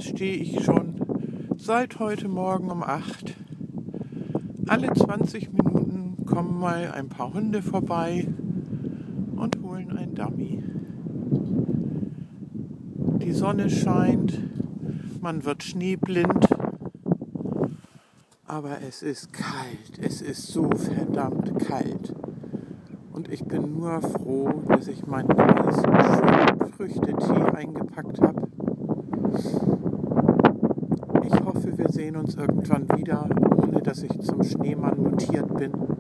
stehe ich schon seit heute Morgen um 8. Alle 20 Minuten kommen mal ein paar Hunde vorbei und holen ein Dummy. Die Sonne scheint, man wird schneeblind, aber es ist kalt, es ist so verdammt kalt. Und ich bin nur froh, dass ich mein neues Früchtetee eingepackt habe. Ich hoffe, wir sehen uns irgendwann wieder, ohne dass ich zum Schneemann mutiert bin.